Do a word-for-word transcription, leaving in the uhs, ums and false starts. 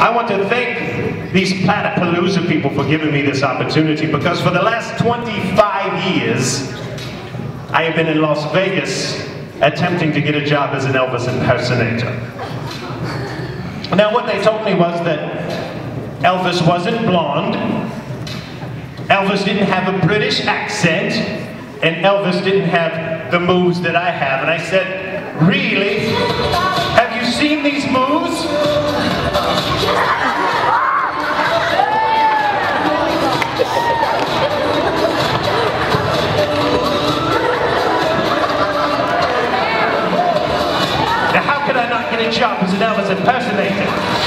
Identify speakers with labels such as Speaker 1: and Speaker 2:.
Speaker 1: I want to thank these Plaid-A-Palooza people for giving me this opportunity, because for the last twenty-five years, I have been in Las Vegas attempting to get a job as an Elvis impersonator. Now, what they told me was that Elvis wasn't blonde, Elvis didn't have a British accent, and Elvis didn't have the moves that I have. And I said, really? Have you seen these moves? Now, how could I not get a job as an Elvis impersonator?